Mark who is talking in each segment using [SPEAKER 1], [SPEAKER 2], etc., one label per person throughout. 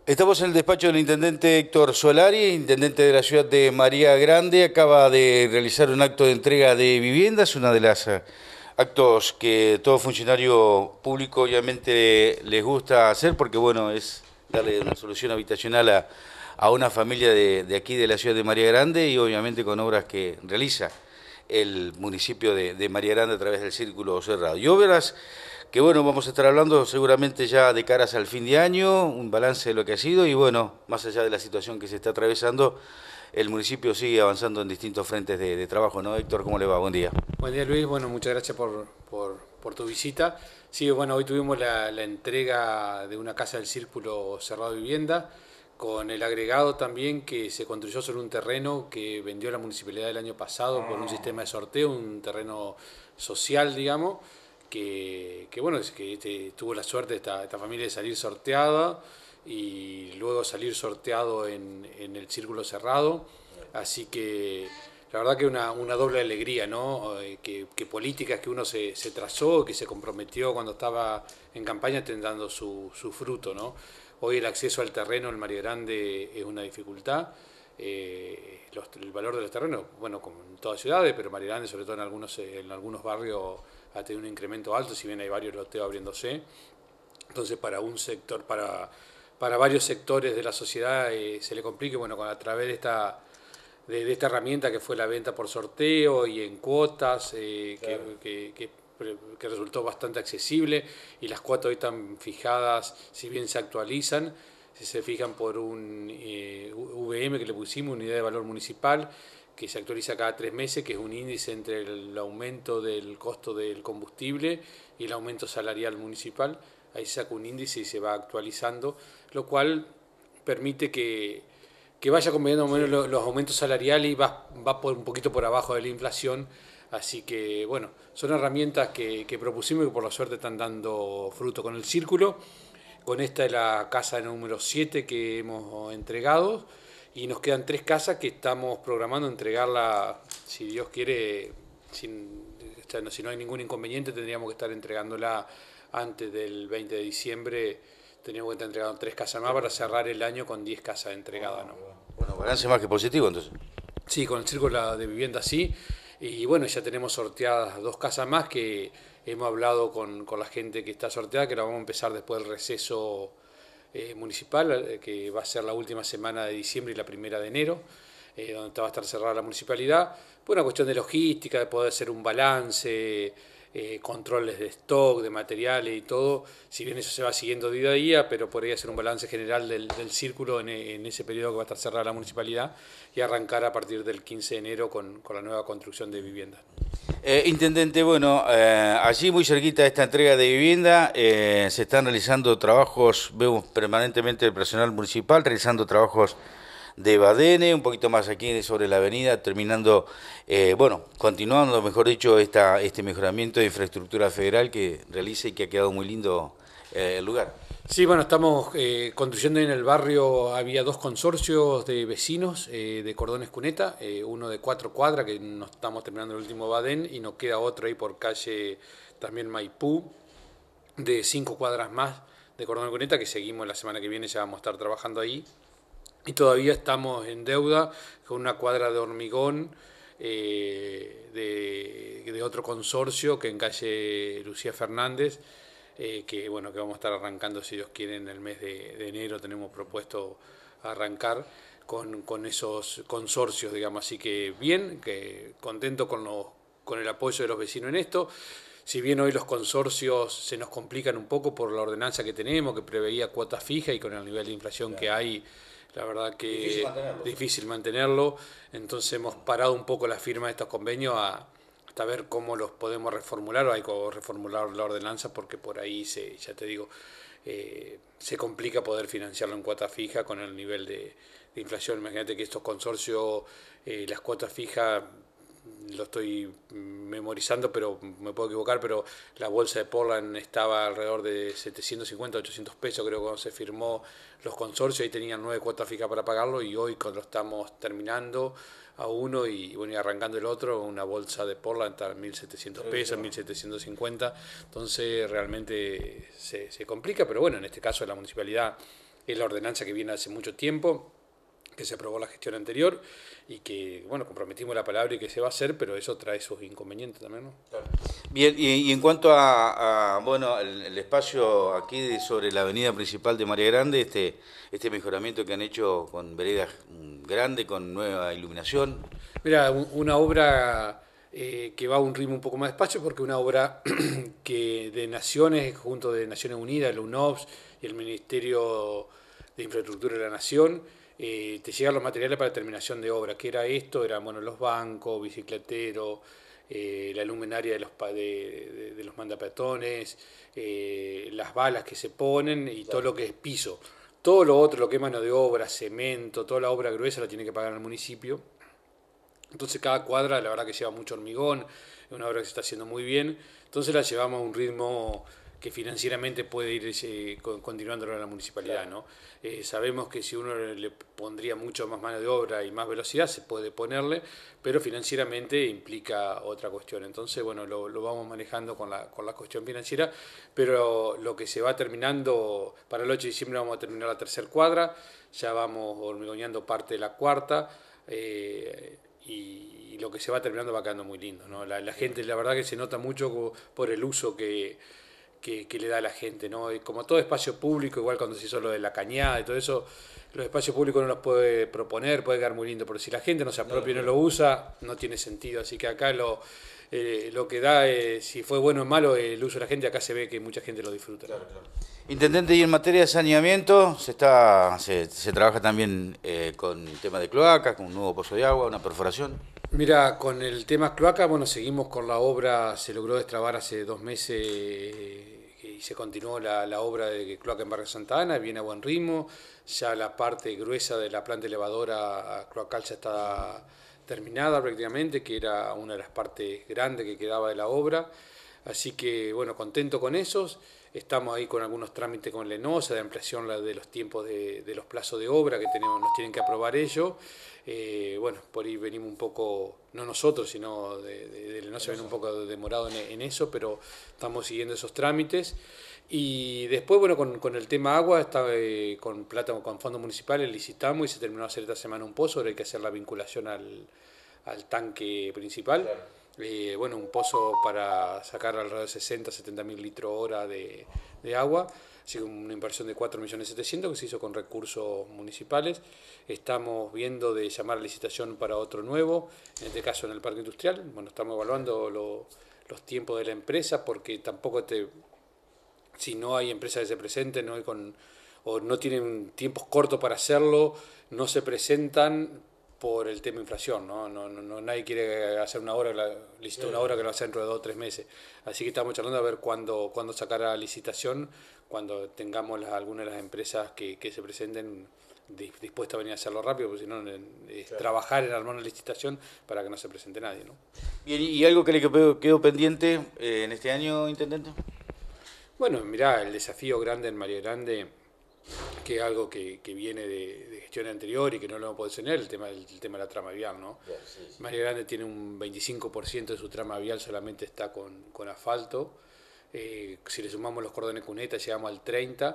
[SPEAKER 1] Estamos en el despacho del intendente Héctor Solari, intendente de la ciudad de María Grande. Acaba de realizar un acto de entrega de viviendas, una de las actos que todo funcionario público obviamente les gusta hacer porque, bueno, es darle una solución habitacional a una familia de aquí de la ciudad de María Grande y obviamente con obras que realiza el municipio de María Grande a través del Círculo Cerrado. Y obras que, bueno, vamos a estar hablando seguramente ya de caras al fin de año, un balance de lo que ha sido y, bueno, más allá de la situación que se está atravesando, el municipio sigue avanzando en distintos frentes de trabajo, ¿no? Héctor, ¿cómo le va? Buen día.
[SPEAKER 2] Buen día, Luis. Bueno, muchas gracias por tu visita. Sí, bueno, hoy tuvimos la entrega de una casa del Círculo Cerrado de Vivienda, con el agregado también que se construyó sobre un terreno que vendió la municipalidad el año pasado por un sistema de sorteo, un terreno social, digamos, que bueno, es que tuvo la suerte esta familia de salir sorteada y luego salir sorteado en el Círculo Cerrado. Así que la verdad que una doble alegría, ¿no? Que políticas que uno se trazó, que se comprometió cuando estaba en campaña, estén dando su fruto, ¿no? Hoy el acceso al terreno en María Grande es una dificultad. El valor de los terrenos, bueno, como en todas ciudades, pero María Grande, sobre todo en algunos barrios, ha tenido un incremento alto, si bien hay varios loteos abriéndose. Entonces, para un sector, para varios sectores de la sociedad se le complica, bueno, a través de esta herramienta que fue la venta por sorteo y en cuotas, claro, que resultó bastante accesible, y las cuotas hoy están fijadas, si bien se actualizan, se fijan por un VM que le pusimos, unidad de valor municipal, que se actualiza cada 3 meses, que es un índice entre el aumento del costo del combustible y el aumento salarial municipal. Ahí se saca un índice y se va actualizando, lo cual permite que vaya acompañando más o menos los aumentos salariales y va un poquito por abajo de la inflación. Así que, bueno, son herramientas que propusimos y que por la suerte están dando fruto con el círculo. Con esta es la casa número 7 que hemos entregado y nos quedan 3 casas que estamos programando entregarla, si Dios quiere, si no hay ningún inconveniente, tendríamos que estar entregándola antes del 20 de diciembre. Teníamos que estar entregando 3 casas más para cerrar el año con 10 casas entregadas, ¿no?
[SPEAKER 1] Bueno, balance más que positivo entonces.
[SPEAKER 2] Sí, con el círculo de vivienda sí. Y bueno, ya tenemos sorteadas 2 casas más que hemos hablado con la gente que está sorteada, que la vamos a empezar después del receso municipal, que va a ser la última semana de diciembre y la primera de enero, donde va a estar cerrada la municipalidad. Por una cuestión de logística, de poder hacer un balance, controles de stock, de materiales y todo, si bien eso se va siguiendo día a día, pero por ahí hacer un balance general del círculo en ese periodo que va a estar cerrada la municipalidad y arrancar a partir del 15 de enero con la nueva construcción de viviendas.
[SPEAKER 1] Intendente, bueno, allí muy cerquita de esta entrega de vivienda se están realizando trabajos, vemos permanentemente el personal municipal realizando trabajos de Badene, un poquito más aquí sobre la avenida, terminando, bueno, continuando, mejor dicho, este mejoramiento de infraestructura federal que realiza y que ha quedado muy lindo el lugar.
[SPEAKER 2] Sí, bueno, estamos construyendo en el barrio, había 2 consorcios de vecinos de Cordones Cuneta, uno de 4 cuadras, que nos estamos terminando el último Badén, y nos queda otro ahí por calle también Maipú, de 5 cuadras más de Cordones Cuneta, que seguimos la semana que viene, ya vamos a estar trabajando ahí. Y todavía estamos en deuda con una cuadra de hormigón de otro consorcio que en calle Lucía Fernández, que bueno, que vamos a estar arrancando, si Dios quiere, en el mes de enero tenemos propuesto arrancar con esos consorcios, digamos. Así que bien, que contento con el apoyo de los vecinos en esto. Si bien hoy los consorcios se nos complican un poco por la ordenanza que tenemos, que preveía cuota fija, y con el nivel de inflación que hay, la verdad que difícil mantenerlo. Entonces hemos parado un poco la firma de estos convenios hasta ver cómo los podemos reformular, o hay que reformular la ordenanza, porque por ahí ya te digo, se complica poder financiarlo en cuota fija con el nivel de inflación. Imagínate que estos consorcios, las cuotas fijas, lo estoy memorizando, pero me puedo equivocar, pero la bolsa de Portland estaba alrededor de 750, 800 pesos, creo que cuando se firmó los consorcios, ahí tenían 9 cuotas fijas para pagarlo, y hoy cuando lo estamos terminando a uno y bueno, y arrancando el otro, una bolsa de Portland está en 1.700 pesos, 1.750, entonces realmente se complica, pero bueno, en este caso la municipalidad es la ordenanza que viene hace mucho tiempo, que se aprobó la gestión anterior y que, bueno, comprometimos la palabra y que se va a hacer, pero eso trae sus inconvenientes también, ¿no?
[SPEAKER 1] Claro. Bien, y en cuanto bueno, el espacio aquí sobre la avenida principal de María Grande, este mejoramiento que han hecho con veredas grandes, con nueva iluminación.
[SPEAKER 2] Mira, una obra que va a un ritmo un poco más despacio porque una obra que de Naciones, junto de Naciones Unidas, el UNOPS y el Ministerio de Infraestructura de la Nación, te llegan los materiales para terminación de obra. ¿Qué era esto? Eran bueno, los bancos, bicicleteros, la luminaria de los mandapeatones, las balas que se ponen y todo lo que es piso. Todo lo otro, lo que es mano de obra, cemento, toda la obra gruesa la tiene que pagar el municipio. Entonces cada cuadra la verdad que lleva mucho hormigón, es una obra que se está haciendo muy bien, entonces la llevamos a un ritmo que financieramente puede ir continuando a la municipalidad, ¿no? Sabemos que si uno le pondría mucho más mano de obra y más velocidad se puede ponerle, pero financieramente implica otra cuestión. Entonces, bueno, lo vamos manejando con la cuestión financiera, pero lo que se va terminando, para el 8 de diciembre vamos a terminar la tercera cuadra, ya vamos hormigoneando parte de la cuarta, y lo que se va terminando va quedando muy lindo, ¿no? La gente, la verdad que se nota mucho por el uso que le da a la gente, ¿no? Y como todo espacio público, igual cuando se hizo lo de la cañada y todo eso, los espacios públicos no los puede proponer, puede quedar muy lindo, pero si la gente no se apropia y no lo usa, no tiene sentido. Así que acá lo que da, si fue bueno o malo el uso de la gente, acá se ve que mucha gente lo disfruta.
[SPEAKER 1] Claro, claro. Intendente, y en materia de saneamiento, se trabaja también con el tema de cloacas, con un nuevo pozo de agua, una perforación.
[SPEAKER 2] Mira, con el tema cloaca, bueno, seguimos con la obra, se logró destrabar hace 2 meses y se continuó la obra de cloaca en Barrio Santa Ana, viene a buen ritmo, ya la parte gruesa de la planta elevadora cloacal ya está terminada prácticamente, que era una de las partes grandes que quedaba de la obra, así que bueno, contento con esos. Estamos ahí con algunos trámites con Lenosa de ampliación de los tiempos de los plazos de obra que nos tienen que aprobar ellos. Bueno, por ahí venimos un poco, no nosotros, sino de Lenosa viene un poco demorado en eso, pero estamos siguiendo esos trámites. Y después, bueno, con el tema agua, con plata, con fondos municipales licitamos y se terminó de hacer esta semana un pozo, ahora hay que hacer la vinculación al tanque principal. Claro. Bueno, un pozo para sacar alrededor de 60, 70 mil litros hora de agua, así que una inversión de 4.700.000 que se hizo con recursos municipales. Estamos viendo de llamar a licitación para otro nuevo, en este caso en el parque industrial. Bueno, estamos evaluando los tiempos de la empresa porque tampoco si no hay empresas que se presenten o no tienen tiempos cortos para hacerlo, no se presentan por el tema inflación, ¿no? Nadie quiere hacer una obra, licitar una obra que lo hace dentro de 2 o 3 meses. Así que estamos charlando a ver cuándo sacar a licitación, cuando tengamos algunas de las empresas que se presenten dispuestas a venir a hacerlo rápido, porque si no es claro, trabajar en armar una licitación para que no se presente nadie, ¿no?
[SPEAKER 1] Bien, ¿y algo que le quedó pendiente en este año, Intendente?
[SPEAKER 2] Bueno, mirá, el desafío grande en María Grande, que es algo que viene de gestión anterior y que no lo hemos podido tener, el tema de la trama vial, ¿no? Sí, sí. María Grande tiene un 25% de su trama vial solamente está con asfalto. Si le sumamos los cordones cunetas llegamos al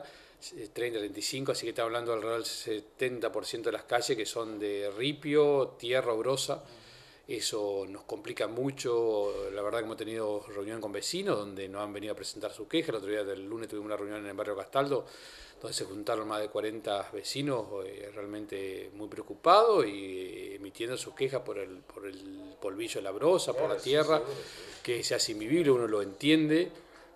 [SPEAKER 2] 35, así que estamos hablando alrededor del 70% de las calles que son de ripio, tierra o brosa. Eso nos complica mucho, la verdad que hemos tenido reunión con vecinos donde nos han venido a presentar sus quejas. El otro día del lunes tuvimos una reunión en el barrio Castaldo donde se juntaron más de 40 vecinos realmente muy preocupados y emitiendo sus quejas por el polvillo de la brosa, por la tierra, que se hace invivible, uno lo entiende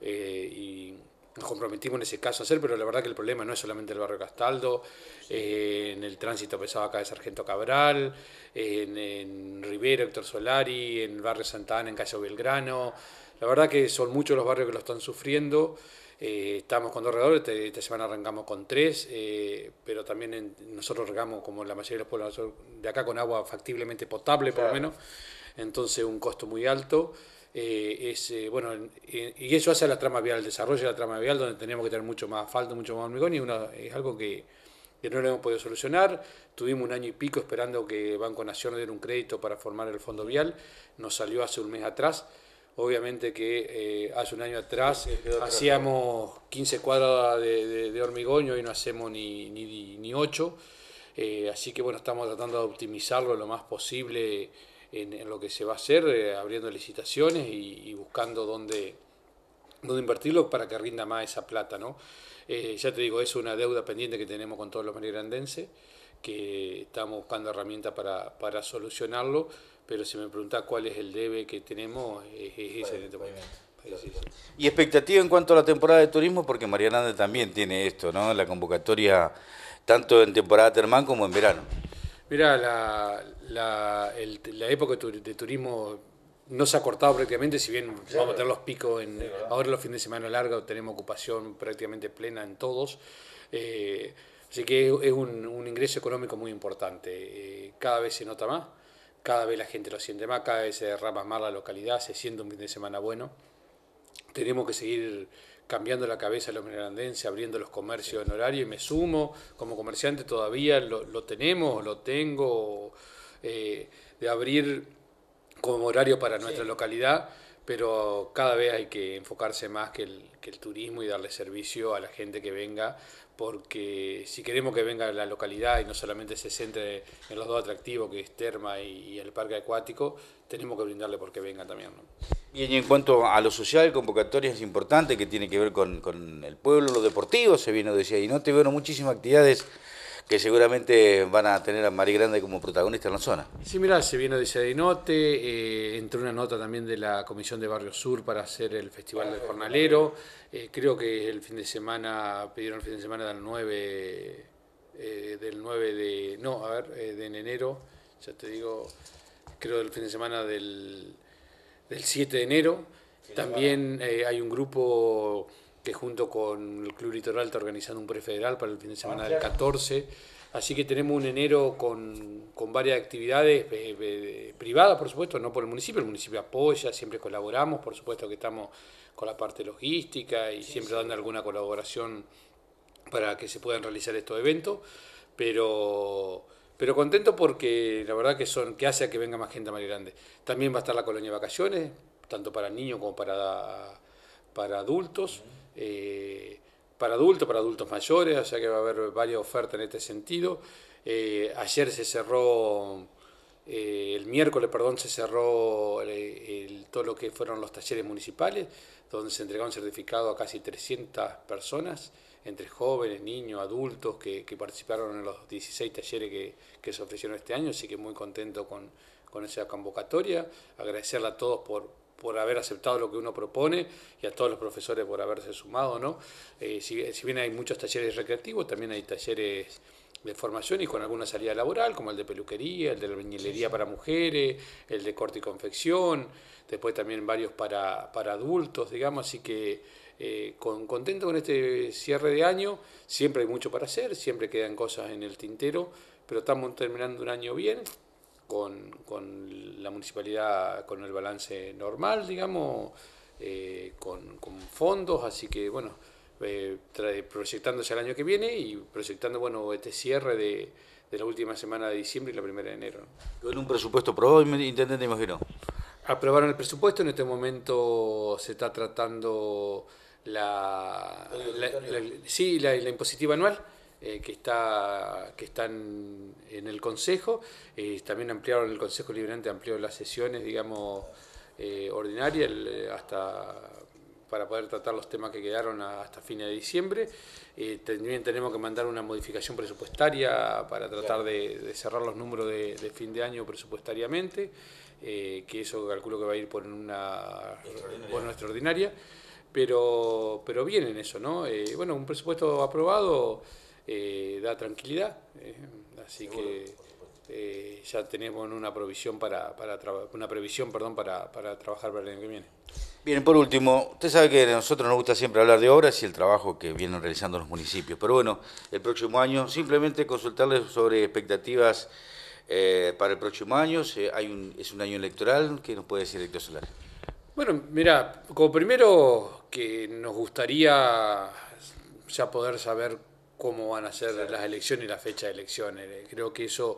[SPEAKER 2] y nos comprometimos en ese caso a hacer, pero la verdad que el problema no es solamente el barrio Castaldo, en el tránsito pesado acá de Sargento Cabral, en Rivera, Héctor Solari, en el barrio Santa Ana, en Calle Belgrano. La verdad que son muchos los barrios que lo están sufriendo. Estamos con 2 regadores, esta semana arrancamos con 3, pero también nosotros regamos como la mayoría de los pueblos de acá con agua factiblemente potable, por lo menos, entonces un costo muy alto. Bueno, y eso hace a la trama vial, el desarrollo de la trama vial, donde tenemos que tener mucho más asfalto, mucho más hormigón, y es algo que no lo hemos podido solucionar. Tuvimos 1 año y pico esperando que Banco Nación nos diera un crédito para formar el fondo vial, nos salió hace un mes atrás, Obviamente que hace un año atrás hacíamos 15 cuadras de hormigón y hoy no hacemos ni 8. Así que bueno, estamos tratando de optimizarlo lo más posible en lo que se va a hacer, abriendo licitaciones y buscando dónde invertirlo para que rinda más esa plata, ¿no? Ya te digo, es una deuda pendiente que tenemos con todos los marigrandenses, que estamos buscando herramientas para solucionarlo, pero si me preguntás cuál es el debe que tenemos, es ese en este momento.
[SPEAKER 1] Y expectativa en cuanto a la temporada de turismo, porque María Grande también tiene esto, ¿no? La convocatoria tanto en temporada termal como en verano.
[SPEAKER 2] Mirá, la época de turismo no se ha cortado prácticamente, si bien vamos a tener los picos ahora los fines de semana largos tenemos ocupación prácticamente plena en todos. Así que es un ingreso económico muy importante. Cada vez se nota más, cada vez la gente lo siente más, cada vez se derrama más la localidad, se siente un fin de semana bueno. Tenemos que seguir cambiando la cabeza a los menerandenses, abriendo los comercios en horario, y me sumo como comerciante todavía, lo tengo, de abrir como horario para nuestra localidad, pero cada vez hay que enfocarse más que el turismo y darle servicio a la gente que venga, porque si queremos que venga a la localidad y no solamente se centre en los dos atractivos que es Terma y el parque acuático, tenemos que brindarle porque venga también, ¿no?
[SPEAKER 1] Y en cuanto a lo social, convocatorias importantes que tiene que ver con el pueblo, lo deportivo, se vino, decía, y no te veo muchísimas actividades que seguramente van a tener a María Grande como protagonista en la zona.
[SPEAKER 2] Sí, mirá, se vino de Sedinote, entró una nota también de la Comisión de Barrio Sur para hacer el Festival del Jornalero. Creo que el fin de semana, pidieron el fin de semana del 9, de enero, ya te digo, creo el fin de semana del 7 de enero. También hay un grupo que junto con el Club Litoral está organizando un prefederal para el fin de semana del 14. Así que tenemos un enero con varias actividades privadas, por supuesto, no por el municipio apoya, siempre colaboramos, por supuesto que estamos con la parte logística y siempre dando alguna colaboración para que se puedan realizar estos eventos, pero contento porque la verdad que hace a que venga más gente a María Grande. También va a estar la colonia de vacaciones, tanto para niños como para adultos. Para adultos mayores, o sea que va a haber varias ofertas en este sentido. Ayer se cerró, el miércoles, perdón, se cerró todo lo que fueron los talleres municipales, donde se entregó un certificado a casi 300 personas, entre jóvenes, niños, adultos, que participaron en los 16 talleres que se ofrecieron este año, así que muy contento con esa convocatoria. Agradecerle a todos por haber aceptado lo que uno propone y a todos los profesores por haberse sumado, ¿no? Si bien hay muchos talleres recreativos, también hay talleres de formación y con alguna salida laboral, como el de peluquería, el de albañilería para mujeres, el de corte y confección, después también varios para adultos, digamos, así que contento con este cierre de año. Siempre hay mucho para hacer, siempre quedan cosas en el tintero, pero estamos terminando un año bien, con la municipalidad con el balance normal, digamos, con fondos, así que bueno, proyectándose al año que viene y proyectando, bueno, este cierre de la última semana de diciembre y la primera de enero, ¿no?
[SPEAKER 1] Con un presupuesto aprobado, intendente, imagino.
[SPEAKER 2] Aprobaron el presupuesto, en este momento se está tratando la impositiva anual, que está en el Consejo. También ampliaron el Consejo Liberante, amplió las sesiones, digamos, ordinarias para poder tratar los temas que quedaron hasta fines de diciembre. También tenemos que mandar una modificación presupuestaria para tratar de cerrar los números de fin de año presupuestariamente, que eso calculo que va a ir por una extraordinaria, pero bien en eso, ¿no? Bueno, un presupuesto aprobado da tranquilidad, así que ya tenemos una previsión para trabajar para el año que viene.
[SPEAKER 1] Bien, por último, usted sabe que a nosotros nos gusta siempre hablar de obras y el trabajo que vienen realizando los municipios, pero bueno, el próximo año simplemente consultarles sobre expectativas para el próximo año. Es un año electoral, ¿qué nos puede decir Héctor Solari?
[SPEAKER 2] Bueno, mira, como primero que nos gustaría ya poder saber cómo van a ser las elecciones y la fecha de elecciones. Creo que eso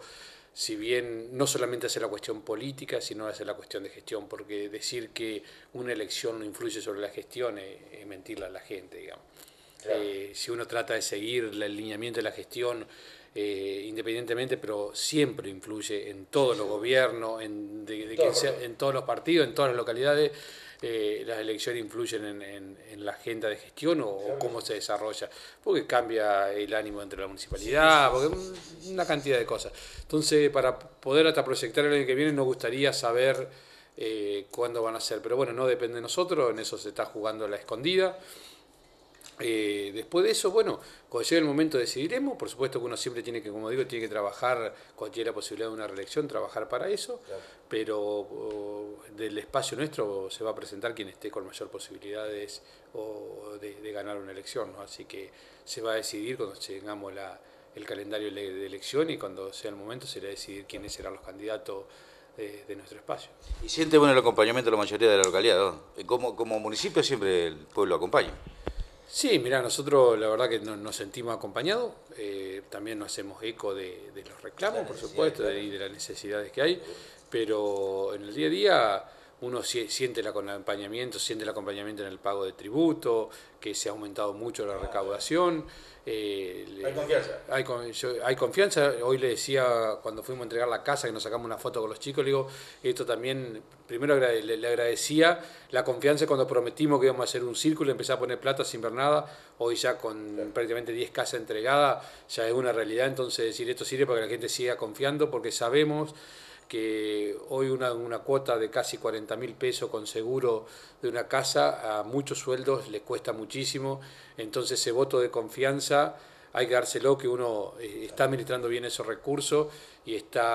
[SPEAKER 2] si bien no solamente hace la cuestión política, sino hace la cuestión de gestión, porque decir que una elección no influye sobre la gestión es mentirle a la gente, digamos. Claro. Si uno trata de seguir el lineamiento de la gestión independientemente, pero siempre influye en todos los gobiernos, en todos los partidos, en todas las localidades. Las elecciones influyen en la agenda de gestión o cómo se desarrolla, porque cambia el ánimo entre la municipalidad, porque una cantidad de cosas. Entonces, para poder hasta proyectar el año que viene, nos gustaría saber cuándo van a ser, pero bueno, no depende de nosotros, en eso se está jugando la escondida. Después de eso, bueno, cuando llegue el momento decidiremos. Por supuesto que uno siempre tiene que, como digo, tiene que trabajar, cuando tiene la posibilidad de una reelección, trabajar para eso, claro. Pero del espacio nuestro se va a presentar quien esté con mayor posibilidades de ganar una elección, ¿no? Así que se va a decidir cuando tengamos el calendario de elección, y cuando sea el momento se va a decidir quiénes serán los candidatos de nuestro espacio.
[SPEAKER 1] Y siente bueno el acompañamiento de la mayoría de la localidad, ¿no? Como municipio siempre el pueblo acompaña.
[SPEAKER 2] Sí, mirá, nosotros la verdad que nos sentimos acompañados, también nos hacemos eco de los reclamos, por supuesto, y de las necesidades que hay, pero en el día a día uno siente el acompañamiento en el pago de tributo, que se ha aumentado mucho la recaudación.
[SPEAKER 1] ¿Hay confianza?
[SPEAKER 2] Hay confianza. Hoy le decía, cuando fuimos a entregar la casa, que nos sacamos una foto con los chicos, le digo, esto también, primero le agradecía la confianza cuando prometimos que íbamos a hacer un círculo y empezar a poner plata sin ver nada. Hoy ya con prácticamente 10 casas entregadas, ya es una realidad. Entonces decir, esto sirve para que la gente siga confiando, porque sabemos que hoy una cuota de casi 40.000 pesos con seguro de una casa a muchos sueldos les cuesta muchísimo. Entonces ese voto de confianza hay que dárselo, que uno está administrando bien esos recursos y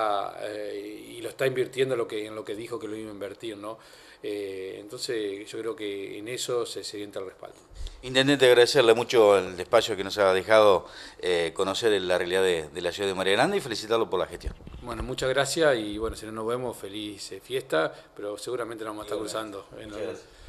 [SPEAKER 2] lo está invirtiendo en lo que dijo que lo iba a invertir, ¿no? Entonces yo creo que en eso se siente el respaldo.
[SPEAKER 1] Intendente, agradecerle mucho el espacio que nos ha dejado conocer la realidad de la ciudad de María Grande y felicitarlo por la gestión.
[SPEAKER 2] Bueno, muchas gracias y bueno, si no nos vemos, feliz fiesta, pero seguramente nos vamos a estar cruzando.